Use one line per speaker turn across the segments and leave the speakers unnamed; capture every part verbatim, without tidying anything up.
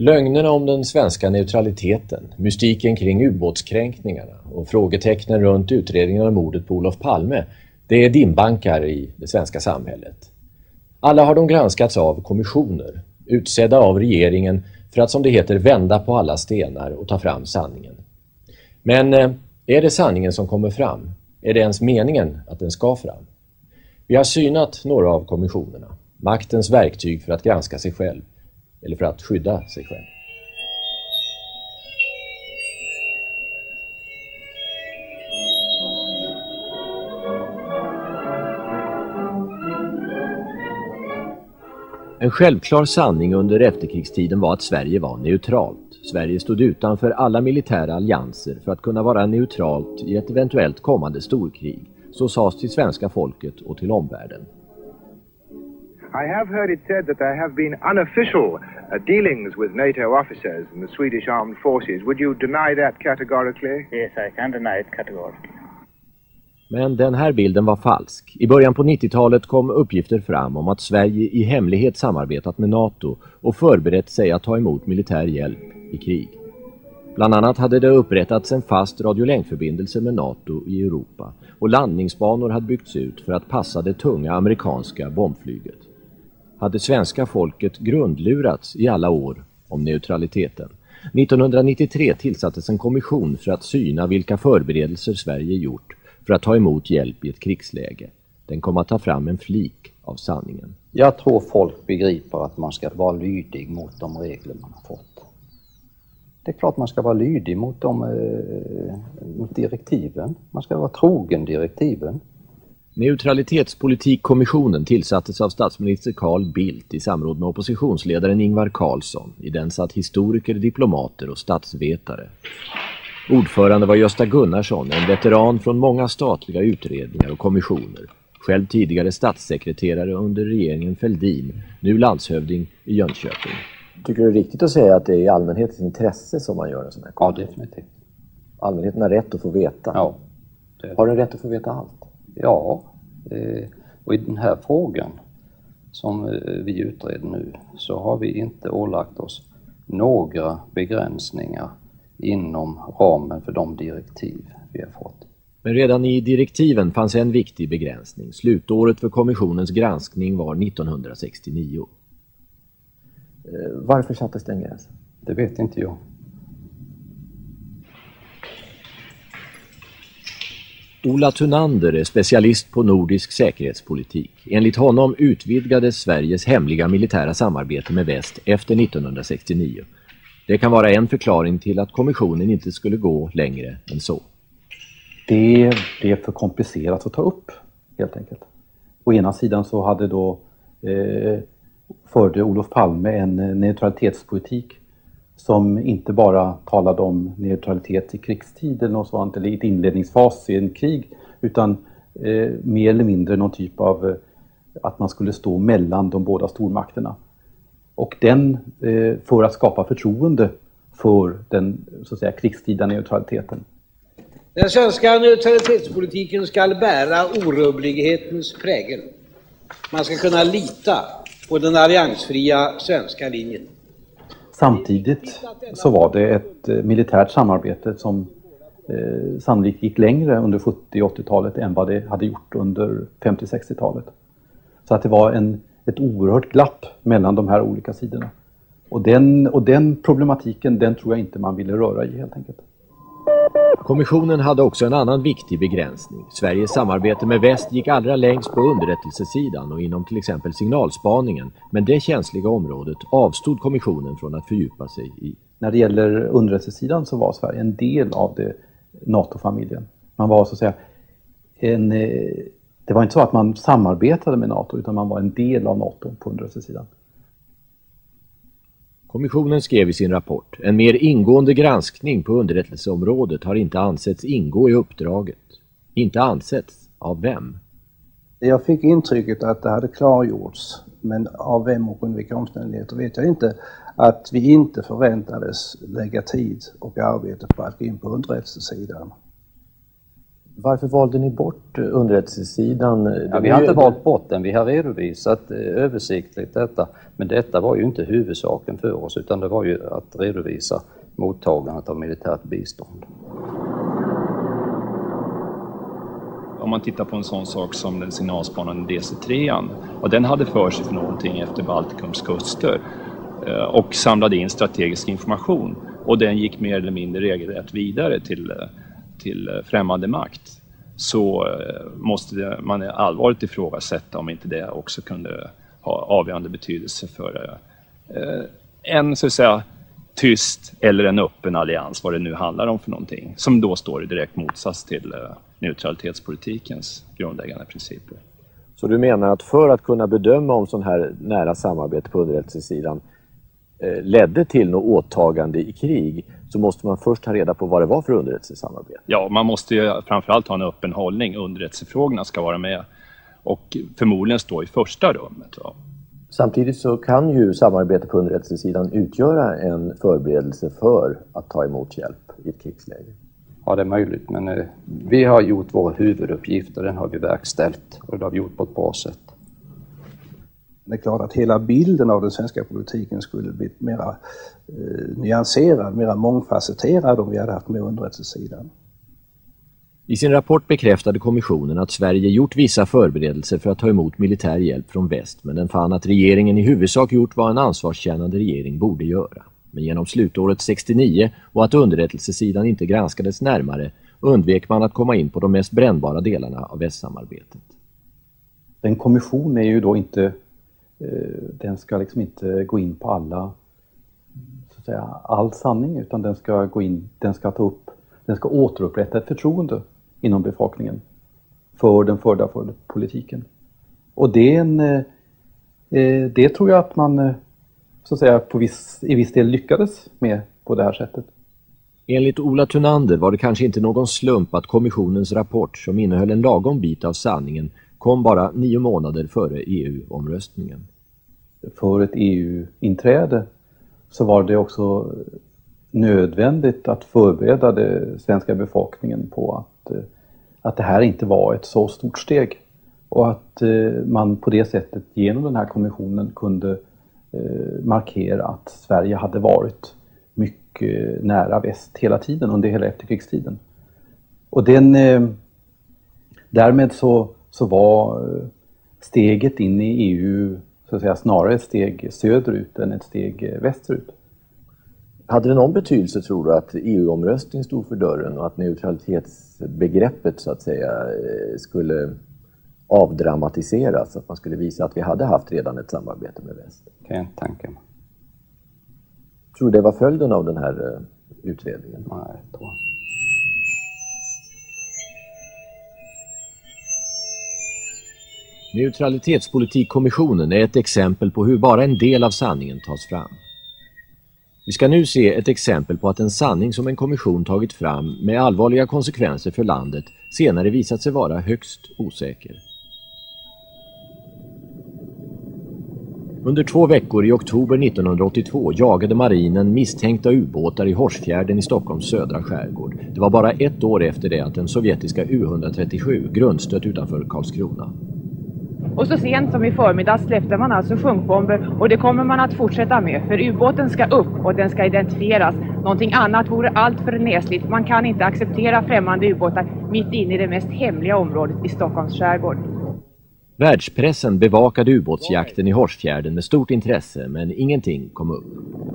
Lögnerna om den svenska neutraliteten, mystiken kring ubåtskränkningarna och frågetecknen runt utredningen av mordet på Olof Palme, det är dimbankar i det svenska samhället. Alla har de granskats av kommissioner, utsedda av regeringen för att, som det heter, vända på alla stenar och ta fram sanningen. Men är det sanningen som kommer fram? Är det ens meningen att den ska fram? Vi har synat några av kommissionerna, maktens verktyg för att granska sig själv, eller för att skydda sig själv. En självklar sanning under efterkrigstiden var att Sverige var neutralt. Sverige stod utanför alla militära allianser för att kunna vara neutralt i ett eventuellt kommande storkrig. Så sades till svenska folket och till omvärlden.
I have heard it said that there have been unofficial uh, dealings with NATO officers in the Swedish armed forces. Would you deny that categorically?
Yes, I can deny it categorically.
Men den här bilden var falsk. I början på nittiotalet kom uppgifter fram om att Sverige i hemlighet samarbetat med NATO och förberett sig att ta emot militär hjälp i krig. Bland annat hade det upprättats en fast radiolänkförbindelse med NATO i Europa och landningsbanor hade byggts ut för att passa det tunga amerikanska bombflyget. Hade svenska folket grundlurats i alla år om neutraliteten. nittonhundranittiotre tillsattes en kommission för att syna vilka förberedelser Sverige gjort för att ta emot hjälp i ett krigsläge. Den kom att ta fram en flik av sanningen.
Jag tror folk begriper att man ska vara lydig mot de regler man har fått. Det är klart man ska vara lydig mot, de, eh, mot direktiven. Man ska vara trogen direktiven.
Neutralitetspolitikkommissionen tillsattes av statsminister Carl Bildt i samråd med oppositionsledaren Ingvar Carlsson. I den satt historiker, diplomater och statsvetare. Ordförande var Gösta Gunnarsson, en veteran från många statliga utredningar och kommissioner. Själv tidigare statssekreterare under regeringen Fälldin, nu landshövding i Jönköping.
Tycker du det är riktigt att säga att det är i allmänhetens intresse som man gör en sån här
kommission? Ja, definitivt.
Allmänheten har rätt att få veta.
Ja.
Det... Har den rätt att få veta allt?
Ja, eh, och i den här frågan som eh, vi utreder nu så har vi inte ålagt oss några begränsningar inom ramen för de direktiv vi har fått.
Men redan i direktiven fanns en viktig begränsning. Slutåret för kommissionens granskning var nittonhundrasextionio.
Varför sattes den gränsen?
Det vet inte jag.
Ola Thunander är specialist på nordisk säkerhetspolitik. Enligt honom utvidgades Sveriges hemliga militära samarbete med väst efter nittonhundrasextionio. Det kan vara en förklaring till att kommissionen inte skulle gå längre än så.
Det blev för komplicerat att ta upp, helt enkelt. Å ena sidan så hade då eh, förde Olof Palme en neutralitetspolitik som inte bara talade om neutralitet i krigstid eller något sånt, eller i ett inledningsfas i en krig, utan eh, mer eller mindre någon typ av eh, att man skulle stå mellan de båda stormakterna. Och den, eh, för att skapa förtroende för den så att säga, krigstida neutraliteten.
Den svenska neutralitetspolitiken ska bära orubblighetens prägel. Man ska kunna lita på den alliansfria svenska linjen.
Samtidigt så var det ett eh, militärt samarbete som eh, sannolikt gick längre under sjuttio- och åttiotalet än vad det hade gjort under femtio- och sextiotalet. Så att det var en, ett oerhört glapp mellan de här olika sidorna. Och den, och den problematiken, den tror jag inte man ville röra i helt enkelt.
Kommissionen hade också en annan viktig begränsning. Sveriges samarbete med väst gick allra längst på underrättelsesidan och inom till exempel signalspaningen. Men det känsliga området avstod kommissionen från att fördjupa sig i.
När det gäller underrättelsesidan så var Sverige en del av det NATO-familjen. Man var så att säga en, det var inte så att man samarbetade med NATO utan man var en del av NATO på underrättelsesidan.
Kommissionen skrev i sin rapport: en mer ingående granskning på underrättelseområdet har inte ansetts ingå i uppdraget. Inte ansetts av vem?
Jag fick intrycket att det hade klargjorts, men av vem och under vilka omständigheter vet jag inte, att vi inte förväntades lägga tid och arbete på att gå in på underrättelsesidan.
Varför valde ni bort underrättelsesidan?
Ja, vi har inte valt bort den, vi har redovisat eh, översiktligt detta. Men detta var ju inte huvudsaken för oss, utan det var ju att redovisa mottagandet av militärt bistånd.
Om man tittar på en sån sak som den signalspanande D C tre, och den hade för sig för någonting efter Baltikums kuster och samlade in strategisk information, och den gick mer eller mindre regelrätt vidare till, till främmande makt, så måste det, man allvarligt ifrågasätta om inte det också kunde ha avgörande betydelse för en, så att säga, tyst eller en öppen allians, vad det nu handlar om för någonting, som då står i direkt motsats till neutralitetspolitikens grundläggande principer.
Så du menar att för att kunna bedöma om sån här nära samarbete på underrättelsesidan eh, ledde till något åtagande i krig, så måste man först ta reda på vad det var för underrättelsesamarbete?
Ja, man måste ju framförallt ha en öppen hållning. Underrättelsefrågorna ska vara med och förmodligen stå i första rummet. Ja.
Samtidigt så kan ju samarbete på underrättelsesidan utgöra en förberedelse för att ta emot hjälp i ett krigsläge.
Ja, det är möjligt, men eh, vi har gjort vår huvuduppgift och den har vi verkställt, och det har vi gjort på ett bra sätt.
Det är klart att hela bilden av den svenska politiken skulle bli mera eh, nyanserad, mera mångfacetterad om vi hade haft med underrättelsesidan.
I sin rapport bekräftade kommissionen att Sverige gjort vissa förberedelser för att ta emot militär hjälp från väst, men den fann att regeringen i huvudsak gjort vad en ansvarskännande regering borde göra. Men genom slutåret sextionio och att underrättelsesidan inte granskades närmare undvek man att komma in på de mest brännbara delarna av västsamarbetet.
Den kommission är ju då inte, den ska liksom inte gå in på alla, så att säga, all sanning, utan den ska gå in, den ska ta upp, den ska återupprätta ett förtroende inom befolkningen för den förda för politiken. Och det är en, det tror jag att man, så att säga, på viss, i viss del lyckades med på det här sättet.
Enligt Ola Thunander var det kanske inte någon slump att kommissionens rapport, som innehöll en lagom bit av sanningen, kom bara nio månader före E U-omröstningen.
För ett E U-inträde så var det också nödvändigt att förbereda den svenska befolkningen på att, att det här inte var ett så stort steg. Och att man på det sättet genom den här kommissionen kunde markera att Sverige hade varit mycket nära väst hela tiden under hela efterkrigstiden. Och den, därmed så, så var steget in i E U, så att säga, snarare ett steg söderut än ett steg västerut.
Hade det någon betydelse, tror du, att E U-omröstningen stod för dörren och att neutralitetsbegreppet, så att säga, skulle avdramatiseras, att man skulle visa att vi hade haft redan ett samarbete med väst?
Kan jag inte tänka mig.
Tror du det var följden av den här utredningen?
Nej, jag tror inte.
Neutralitetspolitikkommissionen är ett exempel på hur bara en del av sanningen tas fram. Vi ska nu se ett exempel på att en sanning som en kommission tagit fram med allvarliga konsekvenser för landet senare visat sig vara högst osäker. Under två veckor i oktober nittonhundraåttiotvå jagade marinen misstänkta ubåtar i Horsfjärden i Stockholms södra skärgård. Det var bara ett år efter det att den sovjetiska U etthundratrettiosju grundstött utanför Karlskrona.
Och så sent som i förmiddag släppte man alltså sjunkbomber, och det kommer man att fortsätta med, för ubåten ska upp och den ska identifieras. Någonting annat vore allt för nesligt. Man kan inte acceptera främmande ubåtar mitt inne i det mest hemliga området i Stockholms skärgård.
Världspressen bevakade ubåtsjakten i Horsfjärden med stort intresse, men ingenting kom upp.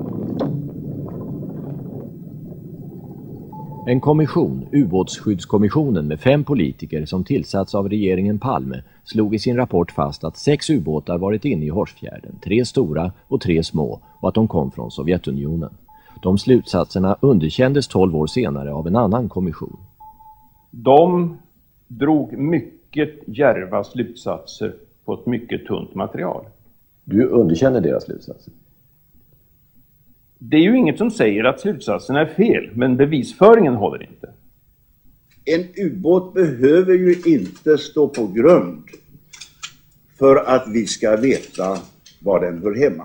En kommission, ubåtsskyddskommissionen med fem politiker som tillsatts av regeringen Palme, slog i sin rapport fast att sex ubåtar varit inne i Horsfjärden, tre stora och tre små, och att de kom från Sovjetunionen. De slutsatserna underkändes tolv år senare av en annan kommission.
De drog mycket djärva slutsatser på ett mycket tunt material.
Du underkänner deras slutsatser?
Det är ju inget som säger att slutsatserna är fel, men bevisföringen håller inte.
En ubåt behöver ju inte stå på grund för att vi ska veta var den hör hemma.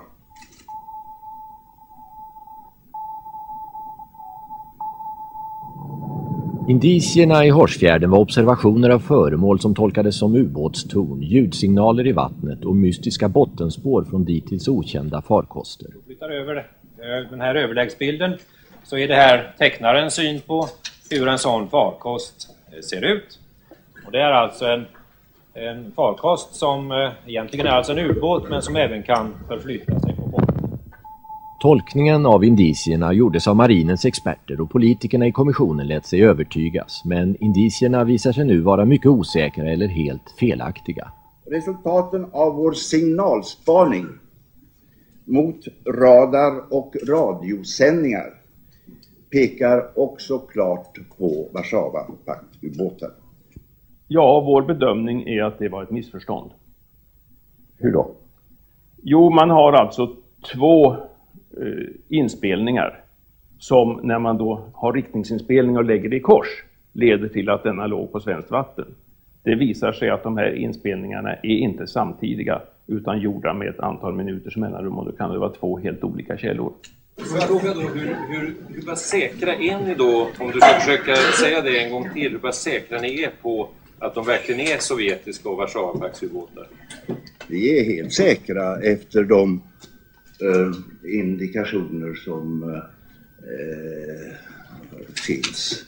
Indicierna i Hårsfjärden var observationer av föremål som tolkades som ubåtstorn, ljudsignaler i vattnet och mystiska bottenspår från dittills okända farkoster.
Om vi flyttar över den här överläggsbilden så är det här tecknarens syn på hur en sån farkost ser ut. Och det är alltså en, en farkost som eh, egentligen är alltså en ubåt men som även kan förflytta sig på botten.
Tolkningen av indicierna gjordes av marinens experter och politikerna i kommissionen lät sig övertygas. Men indicierna visar sig nu vara mycket osäkra eller helt felaktiga.
Resultaten av vår signalspaning mot radar- och radiosändningar pekar också klart på Warszawapakt-ubåtar.
Ja, vår bedömning är att det var ett missförstånd.
Hur då?
Jo, man har alltså två eh, inspelningar som när man då har riktningsinspelning och lägger det i kors leder till att denna låg på svenskt vatten. Det visar sig att de här inspelningarna är inte samtidiga utan gjorda med ett antal minuters mellanrum och då kan det vara två helt olika källor.
Får jag fråga då, hur, hur, hur bara säkra är ni då, om du ska försöka säga det en gång till, hur bara säkra ni är på att de verkligen är sovjetiska och Warszawapaktsubåtar?
Vi är helt säkra efter de eh, indikationer som eh, finns.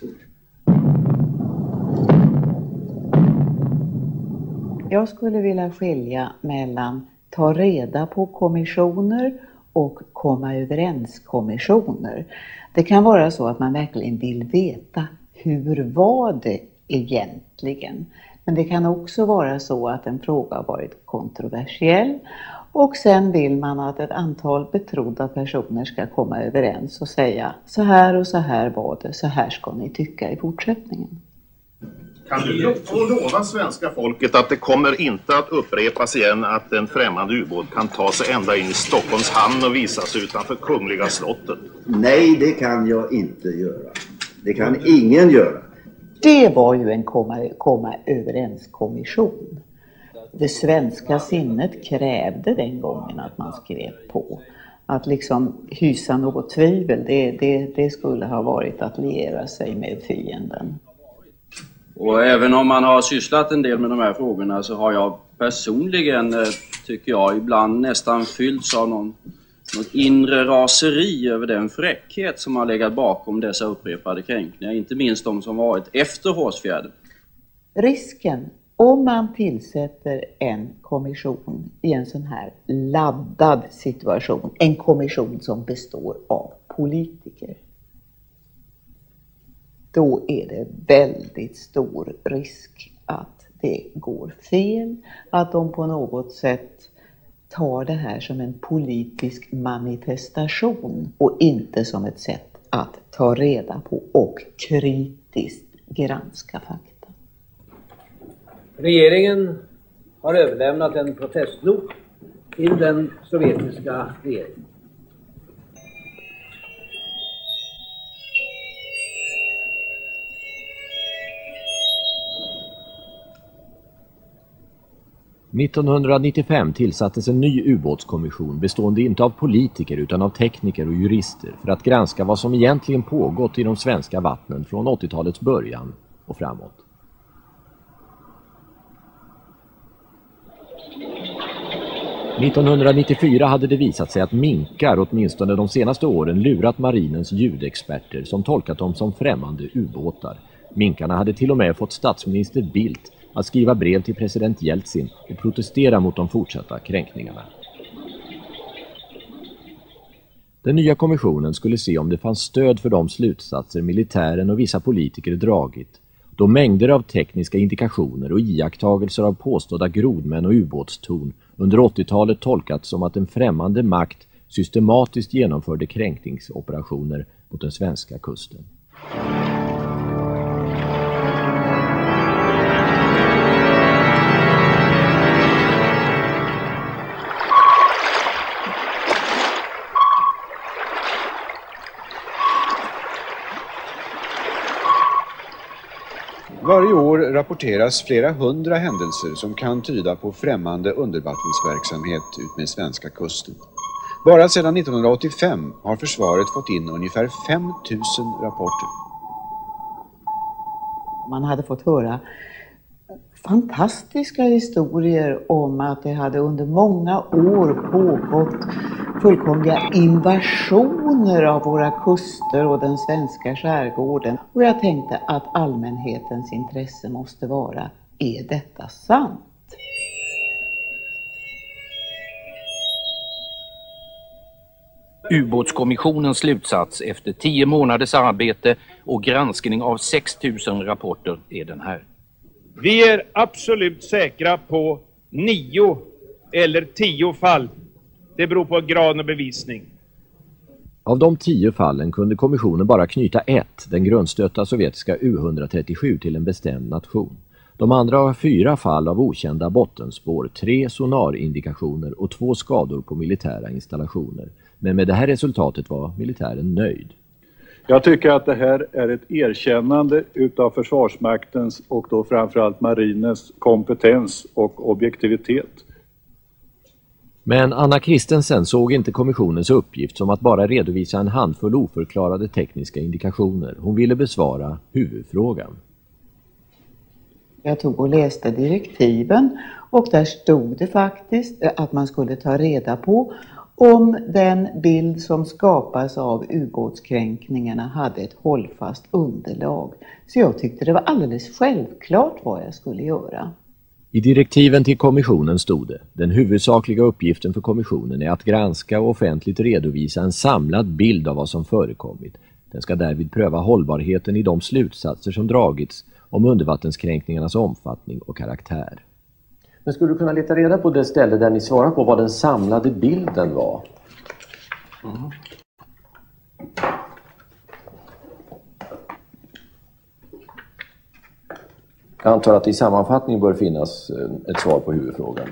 Jag skulle vilja skilja mellan ta reda på kommissioner och komma överens kommissioner. Det kan vara så att man verkligen vill veta hur var det egentligen. Men det kan också vara så att en fråga har varit kontroversiell och sen vill man att ett antal betrodda personer ska komma överens och säga så här och så här var det, så här ska ni tycka i fortsättningen.
Kan du få lova svenska folket att det kommer inte att upprepas igen att en främmande ubåt kan ta sig ända in i Stockholms hamn och visas utanför Kungliga slottet?
Nej, det kan jag inte göra. Det kan ingen göra.
Det var ju en komma, komma överens kommission. Det svenska sinnet krävde den gången att man skrev på. Att liksom hysa något tvivel, det, det, det skulle ha varit att liera sig med fienden.
Och även om man har sysslat en del med de här frågorna så har jag personligen, tycker jag, ibland nästan fyllts av någon, något inre raseri över den fräckhet som har legat bakom dessa upprepade kränkningar. Inte minst de som varit efter Hårsfjärden.
Risken om man tillsätter en kommission i en sån här laddad situation, en kommission som består av politiker, då är det väldigt stor risk att det går fel, att de på något sätt tar det här som en politisk manifestation och inte som ett sätt att ta reda på och kritiskt granska fakta.
Regeringen har överlämnat en protestnot till den sovjetiska regeringen.
nittonhundranittiofem tillsattes en ny ubåtskommission bestående inte av politiker utan av tekniker och jurister för att granska vad som egentligen pågått i de svenska vattnen från åttiotalets början och framåt. nittonhundranittiofyra hade det visat sig att minkar åtminstone de senaste åren lurat marinens ljudexperter som tolkat dem som främmande ubåtar. Minkarna hade till och med fått statsminister Bildt att skriva brev till president Jeltsin och protestera mot de fortsatta kränkningarna. Den nya kommissionen skulle se om det fanns stöd för de slutsatser militären och vissa politiker dragit, då mängder av tekniska indikationer och iakttagelser av påstådda grodmän och ubåtstorn under åttiotalet tolkats som att en främmande makt systematiskt genomförde kränkningsoperationer mot den svenska kusten.
Varje år rapporteras flera hundra händelser som kan tyda på främmande undervattensverksamhet utmed svenska kusten. Bara sedan nittonhundraåttiofem har försvaret fått in ungefär fem tusen rapporter.
Man hade fått höra fantastiska historier om att det hade under många år pågått fullkomliga invasioner av våra kuster och den svenska skärgården. Och jag tänkte att allmänhetens intresse måste vara, är detta sant?
Ubåtskommissionens slutsats efter tio månaders arbete och granskning av sex tusen rapporter är den här.
Vi är absolut säkra på nio eller tio fall. Det beror på graden av bevisning.
Av de tio fallen kunde kommissionen bara knyta ett, den grundstötta sovjetiska U ett trettiosju, till en bestämd nation. De andra har fyra fall av okända bottenspår, tre sonarindikationer och två skador på militära installationer. Men med det här resultatet var militären nöjd.
Jag tycker att det här är ett erkännande utav Försvarsmaktens och då framförallt marinens kompetens och objektivitet.
Men Anna Christensen såg inte kommissionens uppgift som att bara redovisa en handfull oförklarade tekniska indikationer. Hon ville besvara huvudfrågan.
Jag tog och läste direktiven och där stod det faktiskt att man skulle ta reda på om den bild som skapas av ubåtskränkningarna hade ett hållfast underlag. Så jag tyckte det var alldeles självklart vad jag skulle göra.
I direktiven till kommissionen stod det: den huvudsakliga uppgiften för kommissionen är att granska och offentligt redovisa en samlad bild av vad som förekommit. Den ska därvid pröva hållbarheten i de slutsatser som dragits om undervattenskränkningarnas omfattning och karaktär.
Men skulle du kunna leta reda på det ställe där ni svarar på vad den samlade bilden var? Mm. Jag antar att i sammanfattning bör finnas ett svar på huvudfrågan.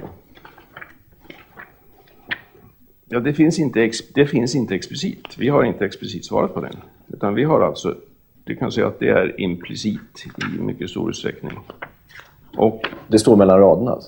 Ja, det finns inte, ex- det finns inte explicit. Vi har inte explicit svarat på den. Utan vi har alltså, du kan säga att det är implicit i mycket stor utsträckning. Och
det står mellan raderna alltså?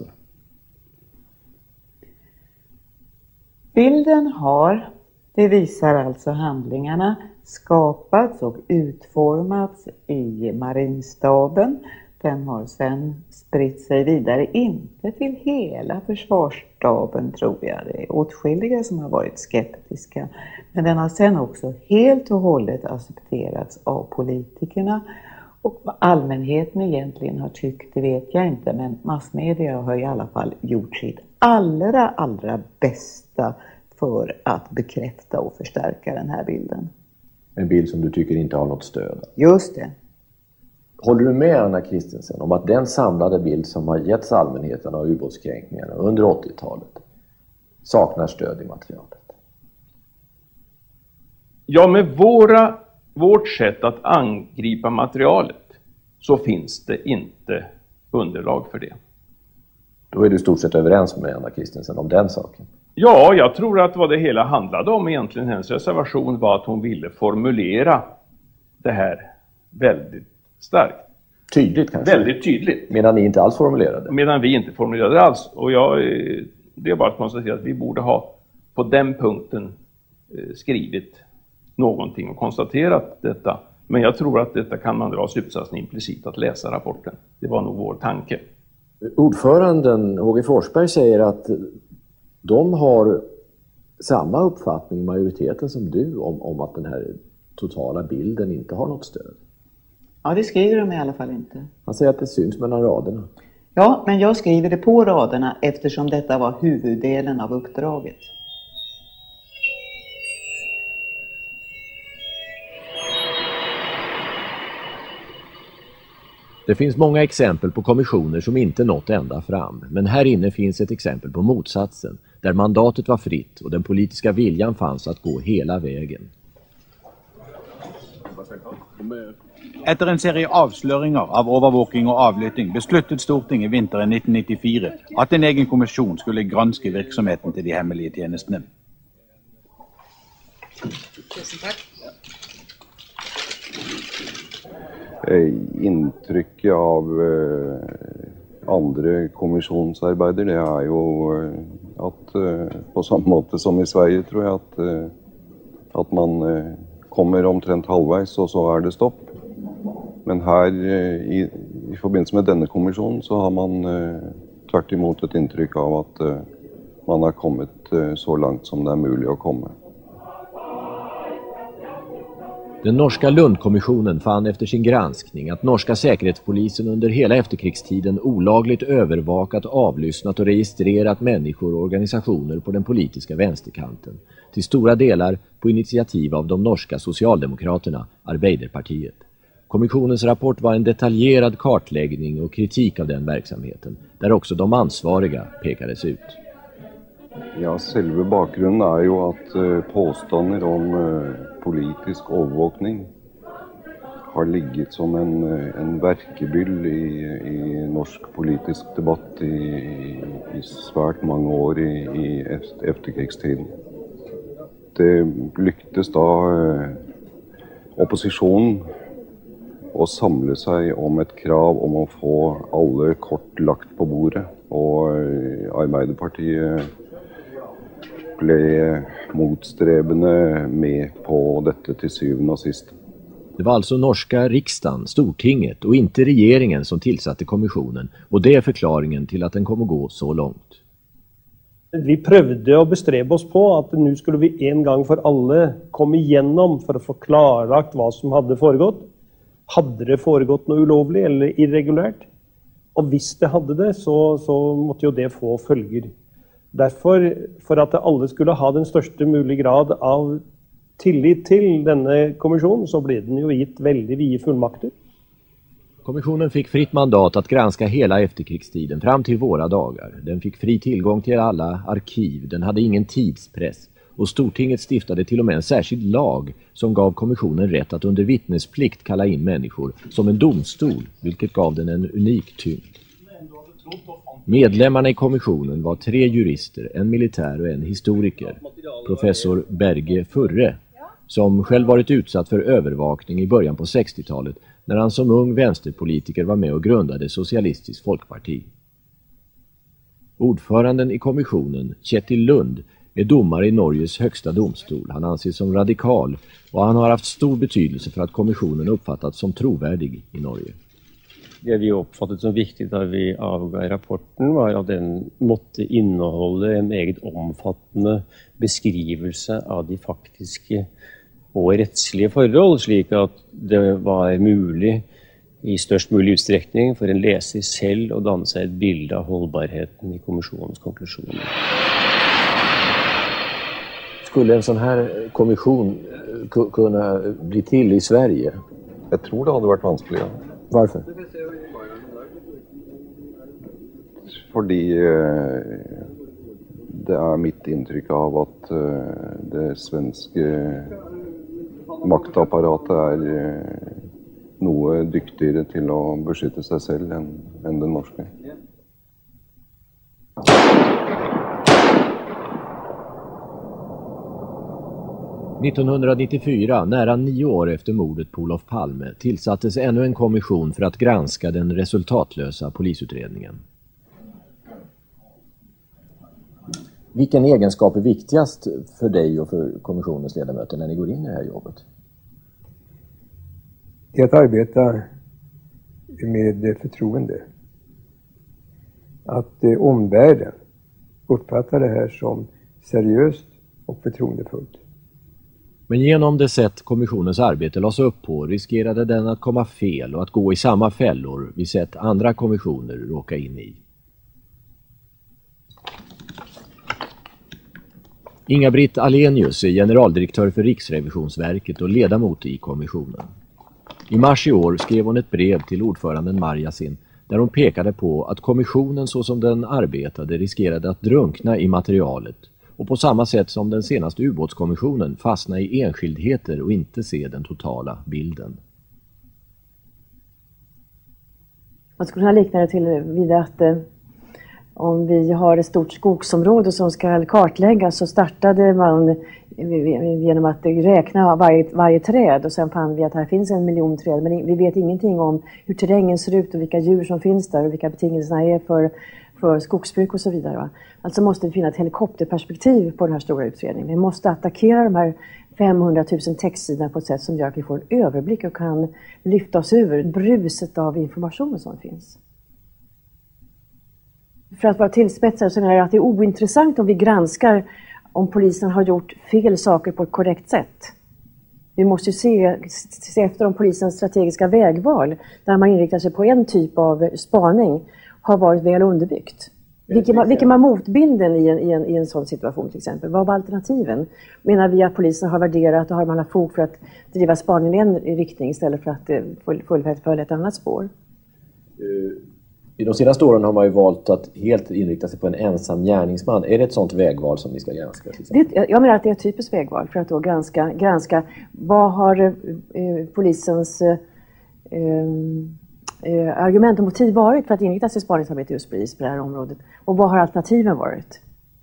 Bilden har, det visar alltså handlingarna, skapats och utformats i marinstaben. Den har sedan spritt sig vidare, inte till hela försvarsstaben tror jag. Det är åtskilliga som har varit skeptiska. Men den har sedan också helt och hållet accepterats av politikerna. Och vad allmänheten egentligen har tyckt, det vet jag inte. Men massmedia har i alla fall gjort sitt allra, allra bästa för att bekräfta och förstärka den här bilden.
En bild som du tycker inte har något stöd?
Just det.
Håller du med Anna Christensen om att den samlade bild som har getts allmänheten av ubåtskränkningarna under åttiotalet saknar stöd i materialet?
Ja, med våra, vårt sätt att angripa materialet så finns det inte underlag för det.
Då är du i stort sett överens med Anna Christensen om den saken?
Ja, jag tror att vad det hela handlade om egentligen, hennes reservation, var att hon ville formulera det här väldigt starkt.
Tydligt kanske?
Väldigt tydligt.
Medan ni inte alls formulerade?
Medan vi inte formulerade alls. Och jag, det är bara att konstatera att vi borde ha på den punkten skrivit någonting och konstaterat detta. Men jag tror att detta kan man dra slutsatsen implicit att läsa rapporten. Det var nog vår tanke.
Ordföranden H G Forsberg säger att de har samma uppfattning i majoriteten som du om, om att den här totala bilden inte har något stöd.
Ja, det skriver de i alla fall inte.
Han säger att det syns mellan raderna.
Ja, men jag skriver det på raderna eftersom detta var huvuddelen av uppdraget.
Det finns många exempel på kommissioner som inte nått ända fram, men här inne finns ett exempel på motsatsen, där mandatet var fritt och den politiska viljan fanns att gå hela vägen.
Etter en serie avsløringer av overvåking og avlytting besluttet Stortinget vinteren nitten nittifire at en egen kommission skulle granske virksomheten til de hemmelige tjenestene.
Tusen takk.
Inntrykket av andre kommissionsarbeider, det er jo at på samme måte som i Sverige tror jeg at, at man kommer omtrent halvveis og så er det stopp. Men här i, i förbindelse med denna kommission så har man eh, tvärt emot ett intryck av att eh, man har kommit eh, så långt som det är möjligt att komma.
Den norska Lundkommissionen fann efter sin granskning att norska säkerhetspolisen under hela efterkrigstiden olagligt övervakat, avlyssnat och registrerat människor och organisationer på den politiska vänsterkanten. Till stora delar på initiativ av de norska socialdemokraterna, Arbeiderpartiet. Kommissionens rapport var en detaljerad kartläggning och kritik av den verksamheten, där också de ansvariga pekades ut.
Ja, själva bakgrunden är ju att eh, påståenden om eh, politisk övervakning har ligget som en, en verkebyll i, i norsk politisk debatt i, i, i svärt många år i, i efterkrigstiden. Det lyckades då eh, oppositionen att samla sig om ett krav om att få alla kort lagt på bordet, och eh, Arbeiderpartiet blev motsträvande med på detta till syvende och sist.
Det var alltså norska riksdagen, Stortinget och inte regeringen som tillsatte kommissionen, och det är förklaringen till att den kommer gå så långt.
Vi prövde att besträva oss på att nu skulle vi en gång för alla komma igenom för att få klarlagt vad som hade föregått. Hade det föregått något olovligt eller irregulärt? Och visst det hade det, så, så måste ju det få följer. Därför, för att alla skulle ha den största möjliga grad av tillit till denna kommission, så blev den ju gitt väldigt vida fullmakter.
Kommissionen fick fritt mandat att granska hela efterkrigstiden fram till våra dagar. Den fick fri tillgång till alla arkiv, den hade ingen tidspress, och Stortinget stiftade till och med en särskild lag som gav kommissionen rätt att under vittnesplikt kalla in människor som en domstol, vilket gav den en unik tyngd. Medlemmarna i kommissionen var tre jurister, en militär och en historiker. Professor Berge Furre, som själv varit utsatt för övervakning i början på sextiotalet när han som ung vänsterpolitiker var med och grundade Socialistiskt Folkparti. Ordföranden i kommissionen, Kjetil Lund, är domare i Norges högsta domstol. Han anses som radikal och han har haft stor betydelse för att kommissionen uppfattats som trovärdig i Norge.
Det vi uppfattade som viktigt när vi avgav rapporten var att den måtte innehålla en eget omfattande beskrivelse av de faktiska och rättsliga förhållanden, slik att det var möjligt i störst möjlig utsträckning för en läsare själv att danna sig ett bild av hållbarheten i kommissionens konklusioner.
Skulle en sån här kommission kunna bli till i Sverige?
Jag tror det hade varit vanskligt.
Varför?
Fordi det är mitt intryck av att det svenska maktapparatet är något dyktigare till att beskydda sig själv än, än den norska.
nittonhundranittiofyra, nära nio år efter mordet på Olof Palme, tillsattes ännu en kommission för att granska den resultatlösa polisutredningen.
Vilken egenskap är viktigast för dig och för kommissionens ledamöter när ni går in i det här jobbet?
Det är att arbeta med förtroende. Att eh, omvärlden uppfattar det här som seriöst och förtroendefullt.
Men genom det sätt kommissionens arbete lades upp på riskerade den att komma fel och att gå i samma fällor vi sett andra kommissioner råka in i. Inga-Britt Alenius är generaldirektör för Riksrevisionsverket och ledamot i kommissionen. I mars i år skrev hon ett brev till ordföranden Marjasin där hon pekade på att kommissionen så som den arbetade riskerade att drunkna i materialet och på samma sätt som den senaste ubåtskommissionen fastna i enskildheter och inte se den totala bilden.
Man skulle kunna likna det till vid att eh, om vi har ett stort skogsområde som ska kartläggas, så startade man genom att räkna varje, varje träd, och sen fann vi att här finns en miljon träd, men vi vet ingenting om hur terrängen ser ut och vilka djur som finns där och vilka betingelserna är för, för skogsbruk och så vidare. Va? Alltså måste vi finna ett helikopterperspektiv på den här stora utredningen. Vi måste attackera de här femhundratusen textsidor på ett sätt som gör att vi får en överblick och kan lyfta oss ur bruset av information som finns. För att vara tillspetsad så är det att det är ointressant om vi granskar om polisen har gjort fel saker på ett korrekt sätt. Vi måste se, se efter om polisens strategiska vägval, där man inriktar sig på en typ av spaning, har varit väl underbyggt. Vilken var, vilken var motbilden i en, i, en, i en sån situation till exempel? Vad var alternativen? Menar vi att polisen har värderat och har man har fog för att driva spaningen i en riktning istället för att full, fullfölja ett annat spår?
I de senaste åren har man ju valt att helt inrikta sig på en ensam gärningsman. Är det ett sånt vägval som ni ska granska?
Det, jag menar att det är ett typiskt vägval för att då granska, granska vad har eh, polisens eh, eh, argument och motiv varit för att inrikta sig spaningsarbete just på det här området. Och vad har alternativen varit?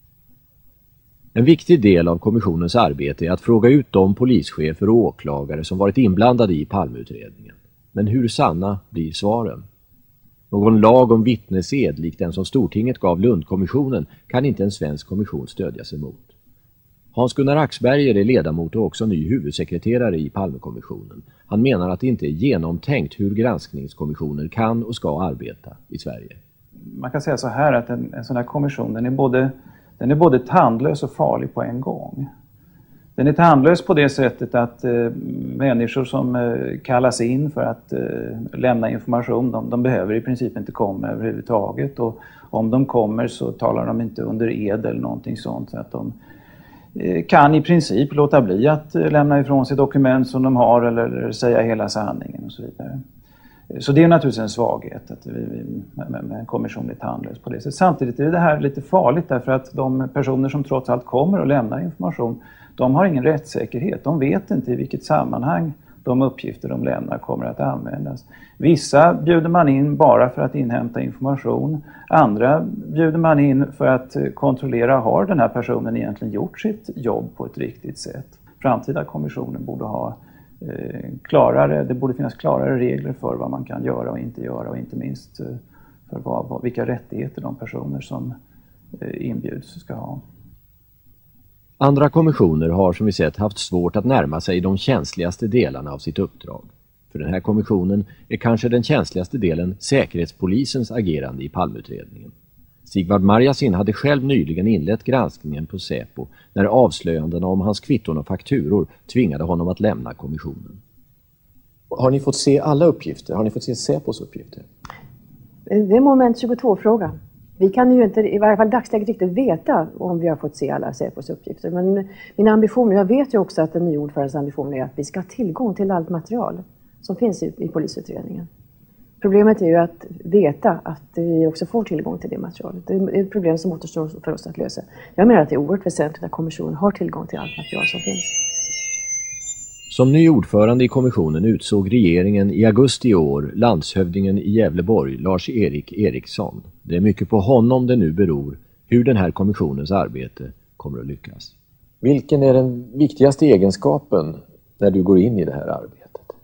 En viktig del av kommissionens arbete är att fråga ut de polischefer och åklagare som varit inblandade i Palmeutredningen. Men hur sanna blir svaren? Någon lag om vittnesed likt den som Stortinget gav Lundkommissionen kan inte en svensk kommission stödja sig mot. Hans-Gunnar Axberger är ledamot och också ny huvudsekreterare i Palmekommissionen. Han menar att det inte är genomtänkt hur granskningskommissioner kan och ska arbeta i Sverige.
Man kan säga så här att en, en sån här kommission den är, både, den är både tandlös och farlig på en gång. Den är tandlös på det sättet att eh, människor som eh, kallas in för att eh, lämna information, de, de behöver i princip inte komma överhuvudtaget. Och om de kommer så talar de inte under ed eller någonting sånt. Så att de eh, kan i princip låta bli att eh, lämna ifrån sig dokument som de har eller, eller säga hela sanningen och så vidare. Så det är naturligtvis en svaghet att vi, vi, med, med en kommission är tandlös på det sättet. Samtidigt är det här lite farligt därför att de personer som trots allt kommer och lämnar information, de har ingen rättssäkerhet. De vet inte i vilket sammanhang de uppgifter de lämnar kommer att användas. Vissa bjuder man in bara för att inhämta information. Andra bjuder man in för att kontrollera har den här personen egentligen gjort sitt jobb på ett riktigt sätt. Framtida kommissioner borde ha eh, klarare, det borde finnas klarare regler för vad man kan göra och inte göra och inte minst eh, för vad, vad, vilka rättigheter de personer som eh, inbjuds ska ha.
Andra kommissioner har som vi sett haft svårt att närma sig de känsligaste delarna av sitt uppdrag. För den här kommissionen är kanske den känsligaste delen Säkerhetspolisens agerande i Palmeutredningen. Sigvard Marjasin hade själv nyligen inlett granskningen på Säpo när avslöjandena om hans kvitton och fakturor tvingade honom att lämna kommissionen. Har ni fått se alla uppgifter? Har ni fått se Säpos uppgifter?
Det är moment tjugotvå-fråga. Vi kan ju inte, i varje fall dagsläget, riktigt veta om vi har fått se alla Säpos uppgifter. Men min ambition, jag vet ju också att den nya ordförandens ambition är att vi ska ha tillgång till allt material som finns i, i polisutredningen. Problemet är ju att veta att vi också får tillgång till det materialet. Det är ett problem som återstår för oss att lösa. Jag menar att det är oerhört väsentligt att kommissionen har tillgång till allt material som finns.
Som ny ordförande i kommissionen utsåg regeringen i augusti i år landshövdingen i Gävleborg, Lars-Erik Eriksson. Det är mycket på honom det nu beror hur den här kommissionens arbete kommer att lyckas. Vilken är den viktigaste egenskapen när du går in i det här arbetet?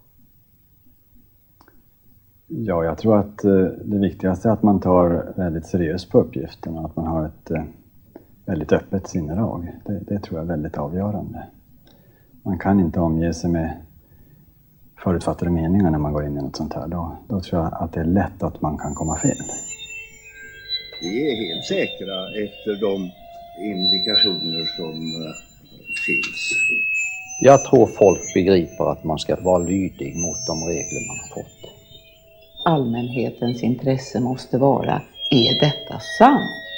Ja, jag tror att eh, det viktigaste är att man tar väldigt seriöst på uppgiften och att man har ett eh, väldigt öppet sinnelag. Det, det tror jag är väldigt avgörande. Man kan inte omge sig med förutfattade meningar när man går in i något sånt här. Då, då tror jag att det är lätt att man kan komma fel.
Vi är helt säkra efter de indikationer som uh, finns.
Jag tror folk begriper att man ska vara lydig mot de regler man har fått.
Allmänhetens intresse måste vara, är detta sant?